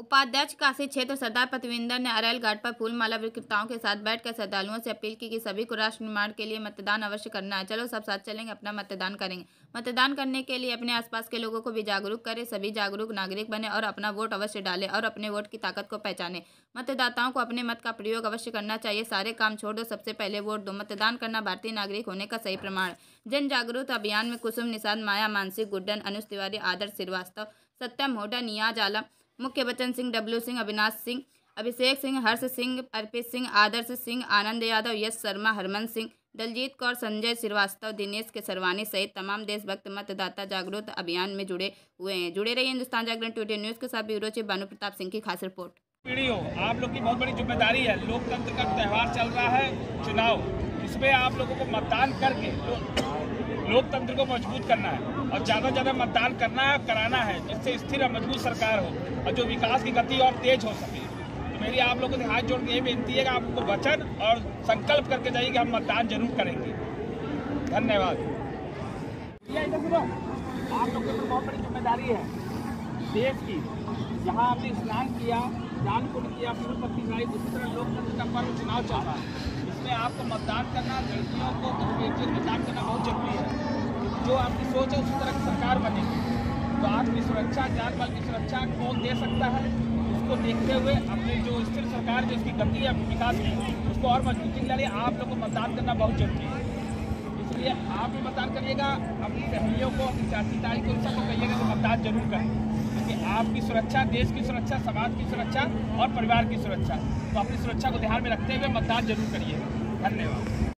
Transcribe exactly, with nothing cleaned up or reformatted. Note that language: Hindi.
उपाध्यक्ष काशी क्षेत्र सरदार पतविंदर ने अरैल घाट पर फूलमाला विक्रेताओं के साथ बैठकर श्रद्धालुओं से अपील की कि सभी को राष्ट्र निर्माण के लिए मतदान अवश्य करना है। चलो सब साथ चलेंगे, अपना मतदान करेंगे। मतदान करने के लिए अपने आसपास के लोगों को भी जागरूक करें। सभी जागरूक नागरिक बने और अपना वोट अवश्य डालें और अपने वोट की ताकत को पहचानें। मतदाताओं को अपने मत का प्रयोग अवश्य करना चाहिए। सारे काम छोड़ दो, सबसे पहले वोट दो। मतदान करना भारतीय नागरिक होने का सही प्रमाण। जन जागरूकता अभियान में कुसुम निषाद, माया मानसी, गुड्डन, अनुज तिवारी, आदर्श श्रीवास्तव, सत्यम होडा, नियाज आलम, मुख्य बच्चन सिंह, डब्लू सिंह, अविनाश सिंह, अभिषेक सिंह, हर्ष सिंह, अर्पित सिंह, आदर्श सिंह, आनंद यादव, यश शर्मा, हरमन सिंह, दलजीत कौर, संजय श्रीवास्तव, दिनेश केसरवानी सहित तमाम देशभक्त मतदाता जागरूकता अभियान में जुड़े हुए हैं। जुड़े रहिए हिंदुस्तान जागरण ट्विटर न्यूज़ के साथ। ब्यूरो चीफ भानु प्रताप सिंह की खास रिपोर्ट। पीढ़ी हो, आप लोग की बहुत बड़ी जिम्मेदारी है। लोकतंत्र का त्यौहार चल रहा है, चुनाव, इसमें आप लोगों को मतदान करके लो, लोकतंत्र को मजबूत करना है और ज़्यादा से ज़्यादा मतदान करना है, कराना है, जिससे स्थिर और मजबूत सरकार हो और जो विकास की गति और तेज हो सके। तो मेरी आप लोगों से हाथ जोड़ के ये बेनती है कि आपको वचन और संकल्प करके जाइए कि हम मतदान जरूर करेंगे। धन्यवाद। आप लोगों की बहुत बड़ी जिम्मेदारी है देश की। जहाँ आपने स्नान किया, दान पुण्य किया, पुण्य गाई, उसी तरह लोकतंत्र का पर्व चुनाव चल रहा है। इसमें आपको मतदान करना, लड़कियों को मतदान करना बहुत जरूरी है। जो आपकी सोच है उसी तरह की सरकार बनेगी। तो आपकी सुरक्षा, जान माल की सुरक्षा कौन दे सकता है, उसको देखते हुए अपनी जो स्थिर सरकार जो इसकी गति है विकास की, उसको और मजबूती के लिए आप लोग को मतदान करना बहुत जरूरी है। इसलिए आप भी मतदान करिएगा, अपनी सहेलियों को, अपनी चाची ताई को, सबको कहिएगा कि मतदान जरूर करें, क्योंकि आपकी सुरक्षा, देश की सुरक्षा, समाज की सुरक्षा और परिवार की सुरक्षा, तो अपनी सुरक्षा को ध्यान में रखते हुए मतदान जरूर करिए। धन्यवाद।